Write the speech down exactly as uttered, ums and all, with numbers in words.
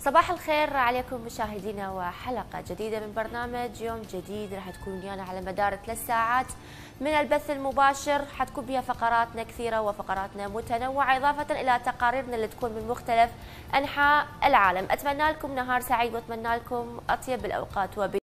صباح الخير عليكم مشاهدينا وحلقة جديدة من برنامج يوم جديد. راح تكون ويانا على مدار ثلاث ساعات من البث المباشر، حتكون بها فقراتنا كثيرة وفقراتنا متنوعة إضافة إلى تقاريرنا اللي تكون من مختلف أنحاء العالم. أتمنى لكم نهار سعيد وأتمنى لكم أطيب الأوقات.